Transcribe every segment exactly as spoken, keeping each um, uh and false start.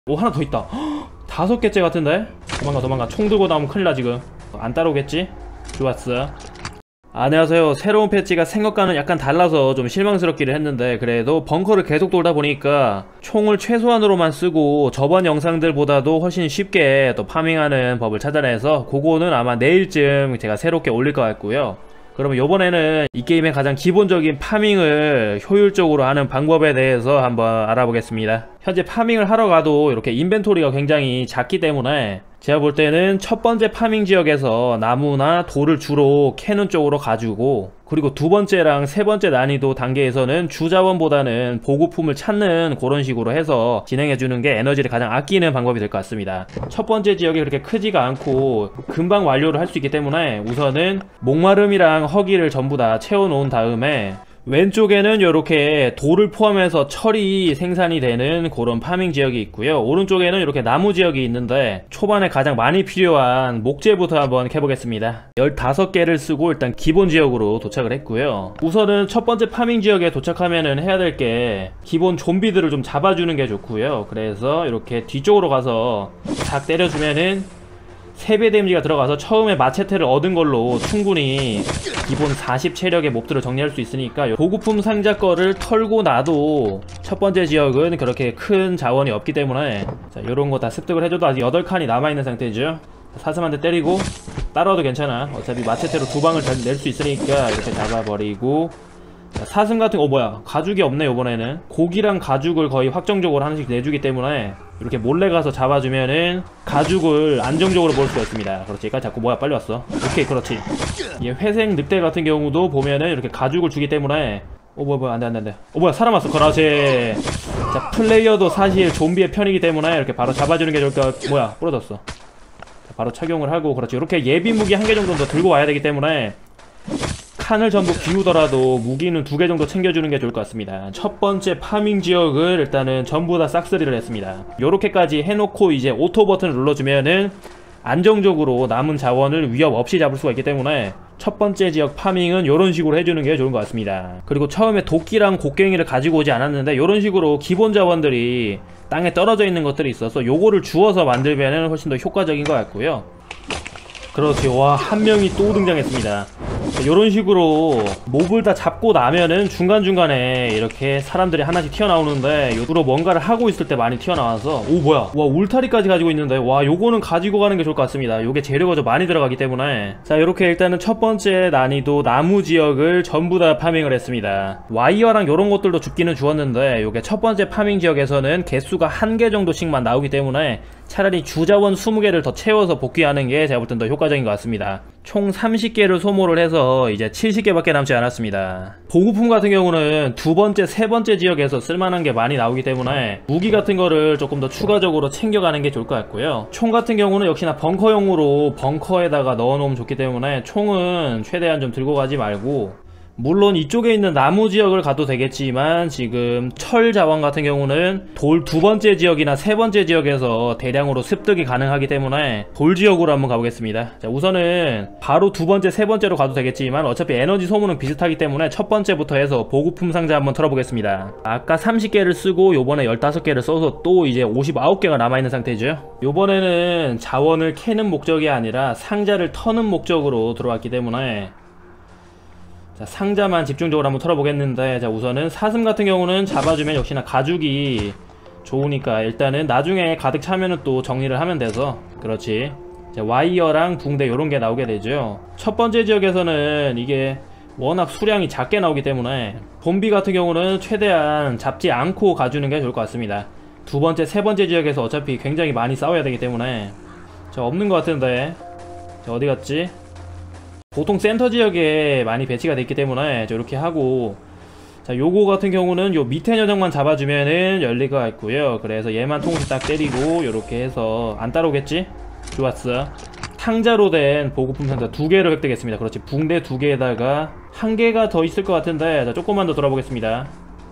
오, 하나 더 있다. 헉, 다섯 개째 같은데? 도망가 도망가. 총 들고 나오면 큰일나. 지금 안 따라오겠지? 좋았어. 안녕하세요. 새로운 패치가 생각과는 약간 달라서 좀 실망스럽기를 했는데, 그래도 벙커를 계속 돌다 보니까 총을 최소한으로만 쓰고 저번 영상들보다도 훨씬 쉽게 또 파밍하는 법을 찾아내서 그거는 아마 내일쯤 제가 새롭게 올릴 것 같고요. 그러면 요번에는 이 게임의 가장 기본적인 파밍을 효율적으로 하는 방법에 대해서 한번 알아보겠습니다. 현재 파밍을 하러 가도 이렇게 인벤토리가 굉장히 작기 때문에 제가 볼 때는 첫 번째 파밍 지역에서 나무나 돌을 주로 캐는 쪽으로 가지고, 그리고 두 번째랑 세 번째 난이도 단계에서는 주자원보다는 보급품을 찾는 그런 식으로 해서 진행해주는 게 에너지를 가장 아끼는 방법이 될 것 같습니다. 첫 번째 지역이 그렇게 크지가 않고 금방 완료를 할 수 있기 때문에 우선은 목마름이랑 허기를 전부 다 채워놓은 다음에 왼쪽에는 이렇게 돌을 포함해서 철이 생산이 되는 그런 파밍 지역이 있고요. 오른쪽에는 이렇게 나무 지역이 있는데 초반에 가장 많이 필요한 목재부터 한번 캐보겠습니다. 열다섯 개를 쓰고 일단 기본 지역으로 도착을 했고요. 우선은 첫 번째 파밍 지역에 도착하면은 해야 될 게 기본 좀비들을 좀 잡아주는 게 좋고요. 그래서 이렇게 뒤쪽으로 가서 탁 때려주면은 세 배 데미지가 들어가서 처음에 마체테를 얻은 걸로 충분히 기본 사십 체력의 몹들을 정리할 수 있으니까 보급품 상자 거를 털고 나도 첫 번째 지역은 그렇게 큰 자원이 없기 때문에 자, 요런 거 다 습득을 해줘도 아직 여덟 칸이 남아있는 상태죠. 사슴 한 대 때리고 따라와도 괜찮아. 어차피 마체테로 두 방을 낼 수 있으니까 이렇게 잡아버리고, 자, 사슴 같은 거, 어 뭐야, 가죽이 없네. 요번에는 고기랑 가죽을 거의 확정적으로 하나씩 내주기 때문에 이렇게 몰래 가서 잡아주면은 가죽을 안정적으로 먹을 수가 있습니다. 그렇지. 여기까지 잡고, 뭐야, 빨리 왔어. 오케이, 그렇지. 얘 회색 늑대 같은 경우도 보면은 이렇게 가죽을 주기 때문에, 어 뭐야 뭐야, 안돼 안돼 안돼. 어 뭐야, 사람 왔어. 그렇지. 자, 플레이어도 사실 좀비의 편이기 때문에 이렇게 바로 잡아주는 게 좋을까. 뭐야, 부러졌어. 자, 바로 착용을 하고, 그렇지. 이렇게 예비 무기 한 개 정도 더 들고 와야 되기 때문에 칸을 전부 비우더라도 무기는 두 개 정도 챙겨주는 게 좋을 것 같습니다. 첫 번째 파밍 지역을 일단은 전부 다 싹쓸이를 했습니다. 요렇게까지 해놓고 이제 오토 버튼을 눌러주면은 안정적으로 남은 자원을 위협 없이 잡을 수가 있기 때문에 첫 번째 지역 파밍은 요런 식으로 해주는 게 좋은 것 같습니다. 그리고 처음에 도끼랑 곡괭이를 가지고 오지 않았는데 요런 식으로 기본 자원들이 땅에 떨어져 있는 것들이 있어서 요거를 주워서 만들면은 훨씬 더 효과적인 것 같고요. 그렇지. 와, 한 명이 또 등장했습니다. 요런 식으로 몹을 다 잡고 나면은 중간중간에 이렇게 사람들이 하나씩 튀어나오는데, 요구로 뭔가를 하고 있을 때 많이 튀어나와서, 오 뭐야, 와, 울타리까지 가지고 있는데, 와, 요거는 가지고 가는 게 좋을 것 같습니다. 요게 재료가 좀 많이 들어가기 때문에. 자, 요렇게 일단은 첫 번째 난이도 나무 지역을 전부 다 파밍을 했습니다. 와이어랑 요런 것들도 죽기는 주었는데, 요게 첫 번째 파밍 지역에서는 개수가 한 개 정도씩만 나오기 때문에 차라리 주자원 스무 개를 더 채워서 복귀하는 게 제가 볼 땐 더 효과적인 것 같습니다. 총 삼십 개를 소모를 해서 이제 칠십 개밖에 남지 않았습니다. 보급품 같은 경우는 두 번째, 세 번째 지역에서 쓸만한 게 많이 나오기 때문에 무기 같은 거를 조금 더 추가적으로 챙겨가는 게 좋을 것 같고요. 총 같은 경우는 역시나 벙커용으로 벙커에다가 넣어놓으면 좋기 때문에 총은 최대한 좀 들고 가지 말고, 물론 이쪽에 있는 나무 지역을 가도 되겠지만 지금 철 자원 같은 경우는 돌 두 번째 지역이나 세 번째 지역에서 대량으로 습득이 가능하기 때문에 돌 지역으로 한번 가보겠습니다. 자, 우선은 바로 두 번째, 세 번째로 가도 되겠지만 어차피 에너지 소모는 비슷하기 때문에 첫 번째부터 해서 보급품 상자 한번 털어보겠습니다. 아까 삼십 개를 쓰고 요번에 열다섯 개를 써서 또 이제 오십구 개가 남아있는 상태죠. 요번에는 자원을 캐는 목적이 아니라 상자를 터는 목적으로 들어왔기 때문에 자, 상자만 집중적으로 한번 털어보겠는데, 자, 우선은 사슴 같은 경우는 잡아주면 역시나 가죽이 좋으니까 일단은 나중에 가득 차면은 또 정리를 하면 돼서, 그렇지. 자, 와이어랑 붕대 요런게 나오게 되죠. 첫 번째 지역에서는 이게 워낙 수량이 작게 나오기 때문에 좀비 같은 경우는 최대한 잡지 않고 가주는 게 좋을 것 같습니다. 두 번째, 세 번째 지역에서 어차피 굉장히 많이 싸워야 되기 때문에. 자, 없는 것 같은데. 자, 어디 갔지? 보통 센터 지역에 많이 배치가 됐기 때문에 이렇게 하고, 자, 요거 같은 경우는 요 밑에 녀석만 잡아주면은 열릴 것 같고요. 그래서 얘만 통수 딱 때리고 요렇게 해서 안 따라오겠지? 좋았어. 상자로 된 보급품 상자 두 개를 획득했습니다. 그렇지. 붕대 두 개에다가 한 개가 더 있을 것 같은데, 자, 조금만 더 돌아보겠습니다.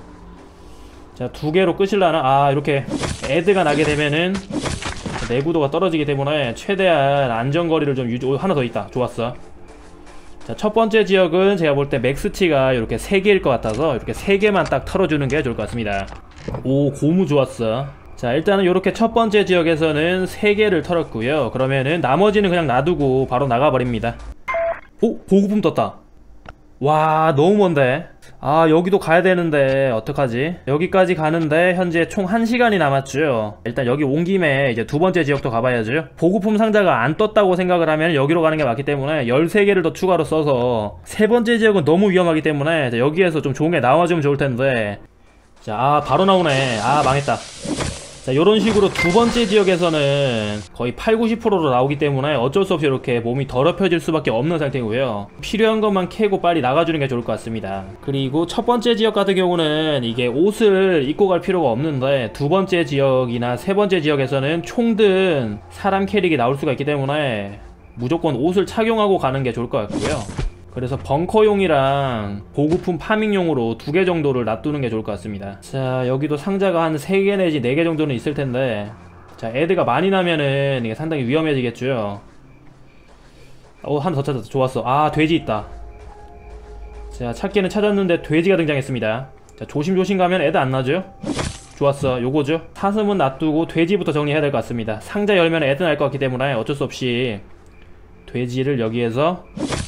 자, 두 개로 끝일라나? 아, 이렇게 애드가 나게 되면은 내구도가 떨어지기 때문에 최대한 안전거리를 좀 유지. 오, 하나 더 있다. 좋았어. 자, 첫 번째 지역은 제가 볼 때 맥스치가 이렇게 세 개일 것 같아서 이렇게 세 개만 딱 털어주는 게 좋을 것 같습니다. 오, 고무 좋았어. 자, 일단은 이렇게 첫 번째 지역에서는 세 개를 털었고요. 그러면은 나머지는 그냥 놔두고 바로 나가버립니다. 오! 보급품 떴다. 와, 너무 먼데. 아, 여기도 가야 되는데 어떡하지? 여기까지 가는데 현재 총 한 시간이 남았죠. 일단 여기 온 김에 이제 두 번째 지역도 가봐야죠. 보급품 상자가 안 떴다고 생각을 하면 여기로 가는 게 맞기 때문에 열세 개를 더 추가로 써서 세 번째 지역은 너무 위험하기 때문에 여기에서 좀 좋은 게 나와주면 좋을 텐데. 자, 아, 바로 나오네. 아, 망했다. 자, 요런 식으로 두 번째 지역에서는 거의 팔, 구십 퍼센트로 나오기 때문에 어쩔 수 없이 이렇게 몸이 더럽혀질 수밖에 없는 상태고요. 필요한 것만 캐고 빨리 나가주는 게 좋을 것 같습니다. 그리고 첫 번째 지역 같은 경우는 이게 옷을 입고 갈 필요가 없는데 두 번째 지역이나 세 번째 지역에서는 총 든 사람 캐릭이 나올 수가 있기 때문에 무조건 옷을 착용하고 가는 게 좋을 것 같고요. 그래서 벙커용이랑 보급품 파밍용으로 두 개 정도를 놔두는 게 좋을 것 같습니다. 자, 여기도 상자가 한 세 개 내지 네 개 정도는 있을 텐데, 자, 애드가 많이 나면은 이게 상당히 위험해지겠죠. 어, 하나 더 찾았다. 좋았어. 아, 돼지 있다. 자, 찾기는 찾았는데 돼지가 등장했습니다. 자, 조심조심 가면 애드 안 나죠? 좋았어. 요거죠. 사슴은 놔두고 돼지부터 정리해야 될 것 같습니다. 상자 열면 애드 날 것 같기 때문에 어쩔 수 없이 돼지를 여기에서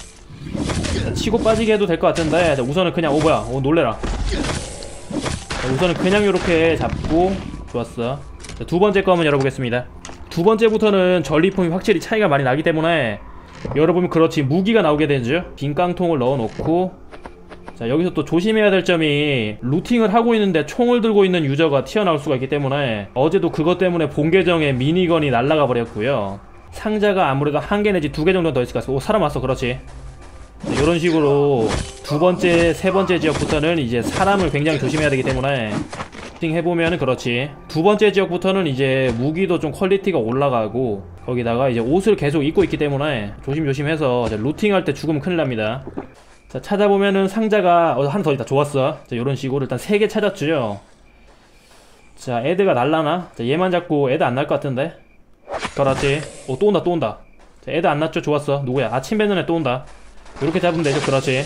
치고 빠지게 해도 될 것 같은데, 자, 우선은 그냥, 오 뭐야, 오 놀래라. 자, 우선은 그냥 요렇게 잡고. 좋았어. 자, 두 번째 거 한번 열어보겠습니다. 두 번째부터는 전리품이 확실히 차이가 많이 나기 때문에 열어보면, 그렇지, 무기가 나오게 되죠. 빈 깡통을 넣어놓고. 자, 여기서 또 조심해야 될 점이, 루팅을 하고 있는데 총을 들고 있는 유저가 튀어나올 수가 있기 때문에 어제도 그것 때문에 본 계정에 미니건이 날아가 버렸고요. 상자가 아무래도 한 개 내지 두 개 정도 더 있을 것 같아. 오, 사람 왔어. 그렇지. 이런 식으로 두 번째, 세 번째 지역부터는 이제 사람을 굉장히 조심해야 되기 때문에 해보면은, 그렇지, 두 번째 지역부터는 이제 무기도 좀 퀄리티가 올라가고 거기다가 이제 옷을 계속 입고 있기 때문에 조심조심해서 루팅할 때 죽으면 큰일 납니다. 자, 찾아보면은 상자가 어, 하나 더 있다. 좋았어. 자, 이런 식으로 일단 세 개 찾았죠. 자, 애드가 날라나? 자, 얘만 잡고 애드 안 날 것 같은데. 그렇지. 오, 또 온다 또 온다. 자, 애드 안 났죠? 좋았어. 누구야? 아, 침 뱉는 애 또 온다. 이렇게 잡으면 되죠. 그렇지.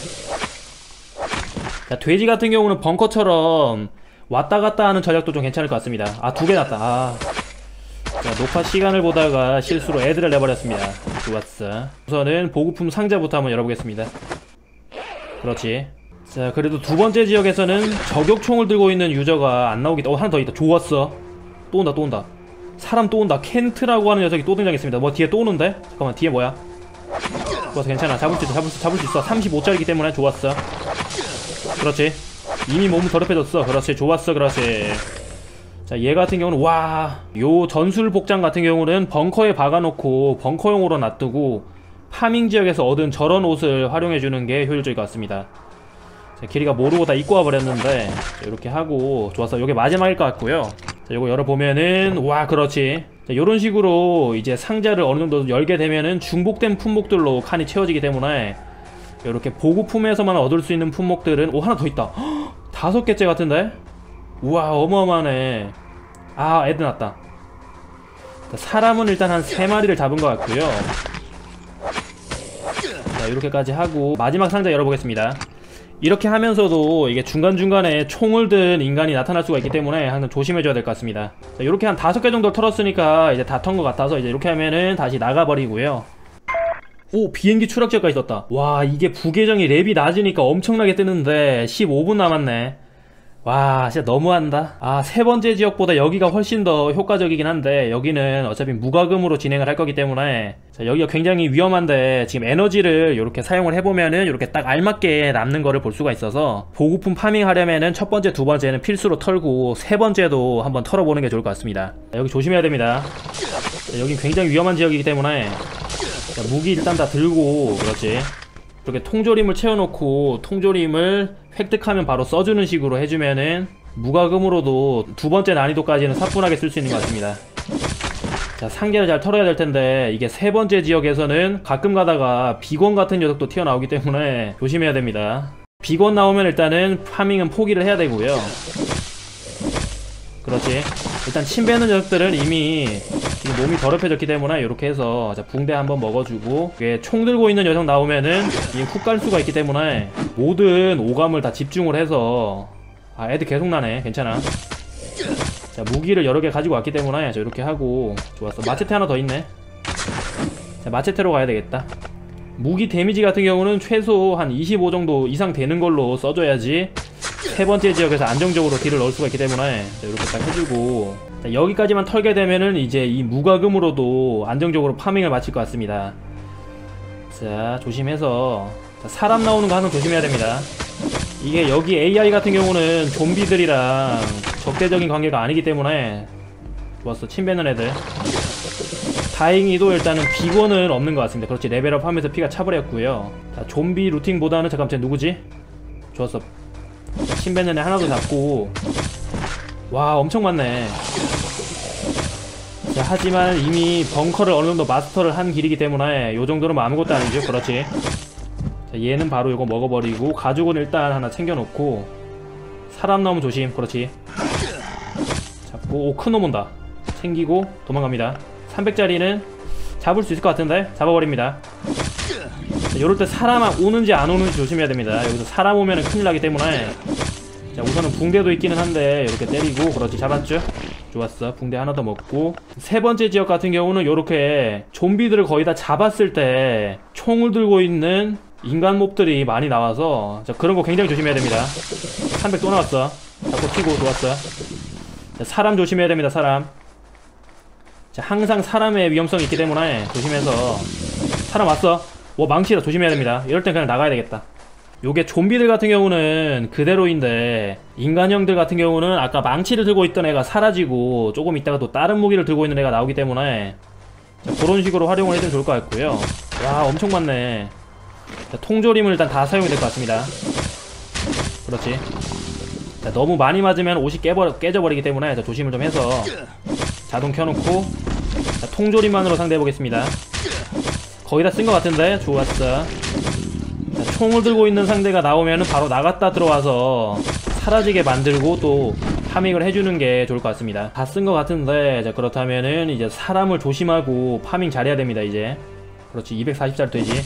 자, 돼지 같은 경우는 벙커처럼 왔다 갔다 하는 전략도 좀 괜찮을 것 같습니다. 아, 두 개 났다. 아. 자, 녹화 시간을 보다가 실수로 애들을 내버렸습니다. 좋았어. 우선은 보급품 상자부터 한번 열어보겠습니다. 그렇지. 자, 그래도 두 번째 지역에서는 저격총을 들고 있는 유저가 안 나오기. 어, 하나 더 있다. 좋았어. 또 온다 또 온다. 사람 또 온다. 켄트라고 하는 녀석이 또 등장했습니다. 뭐 뒤에 또 오는데? 잠깐만, 뒤에 뭐야? 좋았어. 괜찮아. 잡을 수 있어. 잡을 수, 잡을 수 있어. 삼십오 짜리이기 때문에 좋았어. 그렇지. 이미 몸은 더럽혀졌어. 그렇지. 좋았어. 그렇지. 자, 얘 같은 경우는, 와, 요 전술 복장 같은 경우는 벙커에 박아놓고 벙커용으로 놔두고 파밍 지역에서 얻은 저런 옷을 활용해주는 게 효율적일 것 같습니다. 자, 길이가 모르고 다 입고 와버렸는데, 자, 이렇게 하고. 좋았어. 요게 마지막일 것 같고요. 자, 요거 열어보면은, 와, 그렇지. 자, 요런 식으로 이제 상자를 어느 정도 열게 되면은 중복된 품목들로 칸이 채워지기 때문에 요렇게 보급품에서만 얻을 수 있는 품목들은, 오, 하나 더 있다. 헉, 다섯 개째 같은데? 우와, 어마어마하네. 아, 애드 났다. 자, 사람은 일단 한 세 마리를 잡은 것 같고요. 자, 이렇게까지 하고 마지막 상자 열어보겠습니다. 이렇게 하면서도 이게 중간중간에 총을 든 인간이 나타날 수가 있기 때문에 항상 조심해줘야 될 것 같습니다. 자, 이렇게 한 다섯 개 정도 털었으니까 이제 다 턴 것 같아서 이제 이렇게 하면은 다시 나가버리고요. 오, 비행기 추락지역까지 떴다. 와, 이게 부계정이 랩이 낮으니까 엄청나게 뜨는데 십오 분 남았네. 와, 진짜 너무한다. 아, 세 번째 지역보다 여기가 훨씬 더 효과적이긴 한데 여기는 어차피 무과금으로 진행을 할 거기 때문에, 자, 여기가 굉장히 위험한데 지금 에너지를 이렇게 사용을 해보면은 이렇게 딱 알맞게 남는 거를 볼 수가 있어서 보급품 파밍 하려면은 첫 번째, 두 번째는 필수로 털고 세 번째도 한번 털어보는 게 좋을 것 같습니다. 자, 여기 조심해야 됩니다. 자, 여긴 굉장히 위험한 지역이기 때문에, 자, 무기 일단 다 들고. 그렇지. 이렇게 통조림을 채워놓고 통조림을 획득하면 바로 써주는 식으로 해주면은 무과금으로도 두 번째 난이도까지는 사뿐하게 쓸 수 있는 것 같습니다. 자, 상계를 잘 털어야 될 텐데 이게 세 번째 지역에서는 가끔 가다가 비건 같은 녀석도 튀어나오기 때문에 조심해야 됩니다. 비건 나오면 일단은 파밍은 포기를 해야 되고요. 그렇지. 일단 침 뱉는 녀석들은 이미 지금 몸이 더럽혀졌기 때문에 이렇게 해서, 자, 붕대 한번 먹어주고, 이게 총 들고 있는 녀석 나오면은 이게 훅 갈 수가 있기 때문에 모든 오감을 다 집중을 해서. 아, 애들 계속 나네. 괜찮아. 자, 무기를 여러 개 가지고 왔기 때문에 자, 이렇게 하고. 좋았어. 마체테 하나 더 있네. 자, 마체테로 가야 되겠다. 무기 데미지 같은 경우는 최소 한 이십오 정도 이상 되는 걸로 써줘야지 세 번째 지역에서 안정적으로 딜을 넣을 수가 있기 때문에 자, 이렇게 딱 해주고. 자, 여기까지만 털게 되면은 이제 이 무과금으로도 안정적으로 파밍을 마칠 것 같습니다. 자, 조심해서. 자, 사람 나오는 거 항상 조심해야 됩니다. 이게 여기 에이아이 같은 경우는 좀비들이랑 적대적인 관계가 아니기 때문에. 좋았어. 침 뱉는 애들. 다행히도 일단은 비건은 없는 것 같습니다. 그렇지. 레벨업 하면서 피가 차버렸고요. 자, 좀비 루팅보다는 잠깐 쟤 누구지? 좋았어. 침 뱉는 애 하나 더 잡고. 와, 엄청 많네. 자, 하지만 이미 벙커를 어느 정도 마스터를 한 길이기 때문에 요 정도는 뭐 아무것도 아니죠. 그렇지. 자, 얘는 바로 이거 먹어버리고 가죽은 일단 하나 챙겨놓고. 사람 나오면 조심. 그렇지. 잡고. 오, 큰 놈 온다. 챙기고 도망갑니다. 삼백 짜리는 잡을 수 있을 것 같은데 잡아버립니다. 자, 요럴 때 사람 오는지 안 오는지 조심해야 됩니다. 여기서 사람 오면은 큰일 나기 때문에. 자, 우선은 붕대도 있기는 한데 이렇게 때리고. 그렇지. 잡았죠. 좋았어. 붕대 하나 더 먹고. 세 번째 지역 같은 경우는 요렇게 좀비들을 거의 다 잡았을 때 총을 들고 있는 인간 몹들이 많이 나와서 자, 그런 거 굉장히 조심해야 됩니다. 삼백 또 나왔어. 잡고 튀고. 좋았어. 자, 사람 조심해야 됩니다. 사람. 자, 항상 사람의 위험성이 있기 때문에 조심해서. 사람 왔어. 와, 망치라. 조심해야 됩니다. 이럴 땐 그냥 나가야 되겠다. 요게 좀비들 같은 경우는 그대로인데 인간형들 같은 경우는 아까 망치를 들고 있던 애가 사라지고 조금 있다가 또 다른 무기를 들고 있는 애가 나오기 때문에 자, 그런 식으로 활용을 해주면 좋을 것 같고요. 와, 엄청 많네. 자, 통조림을 일단 다 사용이 될 것 같습니다. 그렇지. 자, 너무 많이 맞으면 옷이 깨버, 깨져버리기 때문에 자, 조심을 좀 해서 자동 켜놓고. 자, 통조림만으로 상대해보겠습니다. 거의 다 쓴 것 같은데. 좋았어. 자, 총을 들고 있는 상대가 나오면은 바로 나갔다 들어와서 사라지게 만들고 또 파밍을 해주는 게 좋을 것 같습니다. 다 쓴 것 같은데. 자, 그렇다면은 이제 사람을 조심하고 파밍 잘해야 됩니다. 이제. 그렇지. 이백사십 짜리 되지.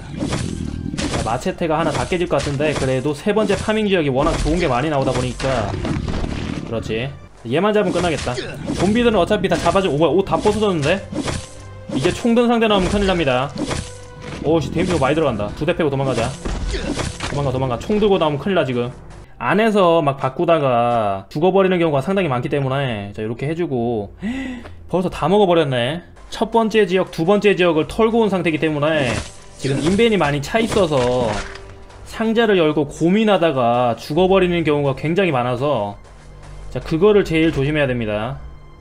자, 마체테가 하나 다 깨질 것 같은데 그래도 세 번째 파밍 지역이 워낙 좋은 게 많이 나오다 보니까. 그렇지. 얘만 잡으면 끝나겠다. 좀비들은 어차피 다 잡아줘. 오, 뭐야, 옷 다 벗어졌는데? 이제 총든 상대 나오면 큰일 납니다. 오씨, 데미지가 많이 들어간다. 두 대 패고 도망가자. 도망가, 도망가. 총 들고 나오면 큰일 나, 지금. 안에서 막 바꾸다가 죽어버리는 경우가 상당히 많기 때문에 자, 이렇게 해주고. 벌써 다 먹어버렸네. 첫 번째 지역, 두 번째 지역을 털고 온 상태이기 때문에 지금 인벤이 많이 차 있어서 상자를 열고 고민하다가 죽어버리는 경우가 굉장히 많아서 자, 그거를 제일 조심해야 됩니다.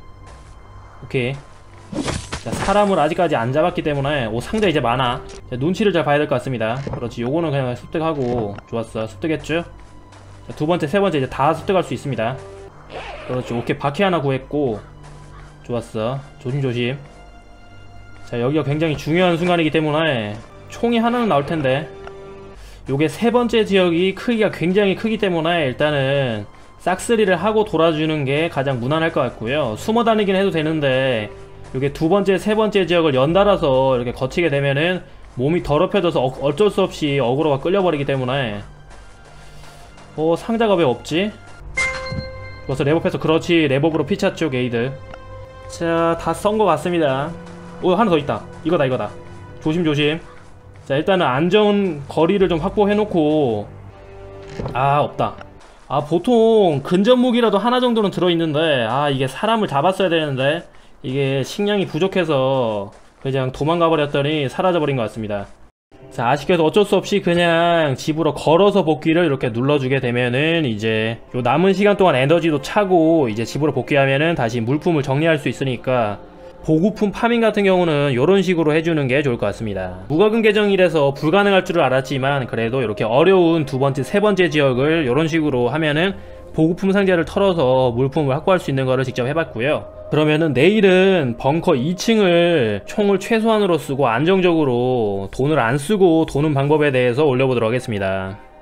오케이. 자, 사람을 아직까지 안 잡았기 때문에. 오, 상자 이제 많아. 자, 눈치를 잘 봐야 될 것 같습니다. 그렇지. 요거는 그냥 습득하고. 좋았어. 습득했죠? 자, 두 번째, 세 번째 이제 다 습득할 수 있습니다. 그렇지. 오케이. 바퀴 하나 구했고. 좋았어. 조심조심. 자, 여기가 굉장히 중요한 순간이기 때문에 총이 하나는 나올 텐데. 요게 세 번째 지역이 크기가 굉장히 크기 때문에 일단은 싹쓸이를 하고 돌아주는 게 가장 무난할 것 같고요. 숨어 다니긴 해도 되는데 이게 두 번째, 세 번째 지역을 연달아서 이렇게 거치게 되면은 몸이 더럽혀져서 어, 어쩔 수 없이 어그로가 끌려버리기 때문에. 어, 상자가 왜 없지? 그래서 랩업해서. 그렇지. 랩업으로 피차 쪽 에이드. 자, 다 썬 것 같습니다. 오, 하나 더 있다. 이거다, 이거다. 조심조심. 자, 일단은 안전 거리를 좀 확보해놓고. 아, 없다. 아, 보통 근접 무기라도 하나 정도는 들어있는데 아, 이게 사람을 잡았어야 되는데 이게 식량이 부족해서 그냥 도망가 버렸더니 사라져 버린 것 같습니다. 자, 아쉽게도 어쩔 수 없이 그냥 집으로 걸어서 복귀를 이렇게 눌러주게 되면은 이제 요 남은 시간 동안 에너지도 차고 이제 집으로 복귀하면은 다시 물품을 정리할 수 있으니까 보급품 파밍 같은 경우는 이런 식으로 해주는 게 좋을 것 같습니다. 무과금 계정이라서 불가능할 줄을 알았지만 그래도 이렇게 어려운 두 번째, 세 번째 지역을 이런 식으로 하면은 보급품 상자를 털어서 물품을 확보할 수 있는 거를 직접 해봤고요. 그러면은 내일은 벙커 이 층을 총을 최소한으로 쓰고 안정적으로 돈을 안 쓰고 도는 방법에 대해서 올려보도록 하겠습니다.